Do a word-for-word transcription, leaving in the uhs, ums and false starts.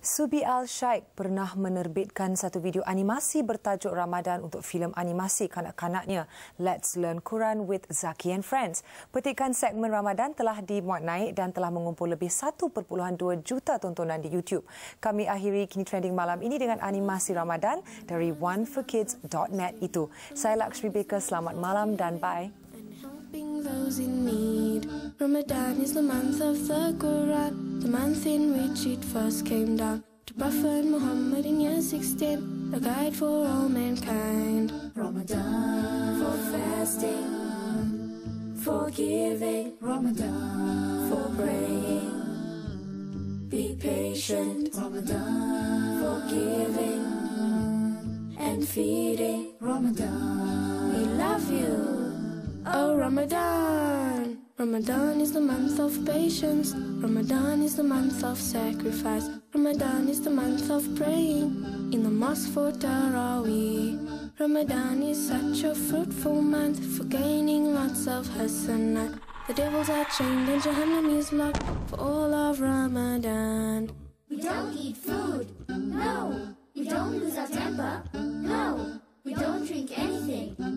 Subi Al-Shaikh pernah menerbitkan satu video animasi bertajuk Ramadan untuk filem animasi kanak-kanaknya Let's Learn Quran with Zaki and Friends. Petikan segmen Ramadan telah dimuat naik dan telah mengumpul lebih satu perpuluhan dua juta tontonan di YouTube. Kami akhiri Kini Trending malam ini dengan animasi Ramadan dari one for kids dot net itu. Saya Lakshmi Baker, selamat malam dan bye. Those in need. Ramadan is the month of the Quran, the month in which it first came down to Prophet Muhammad in year sixteen, a guide for all mankind. Ramadan, for fasting, for giving, Ramadan, for praying, be patient, Ramadan, for giving and feeding, Ramadan, we love you. Oh Ramadan, Ramadan is the month of patience, Ramadan is the month of sacrifice, Ramadan is the month of praying in the mosque for Taraweeh. Ramadan is such a fruitful month for gaining lots of hasanat. The devils are chained and Jahannam is locked for all of Ramadan. We don't eat food, no. We don't lose our temper, no. We don't drink anything,